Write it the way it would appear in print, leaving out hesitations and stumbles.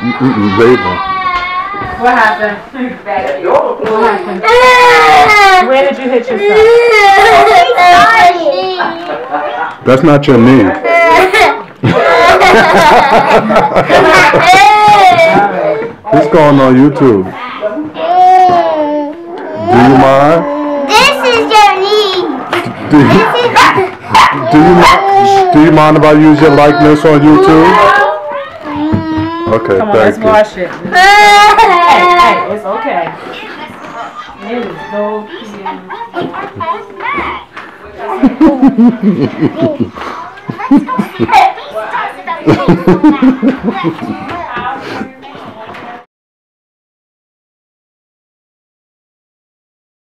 Baby. What happened? Where did you hit yourself? That's not your knee. It's going on YouTube. Do you mind? This is your knee. Do you mind if I use your likeness on YouTube? Okay, Come on, thank let's you. wash it. Hey, it's okay. It is so cute.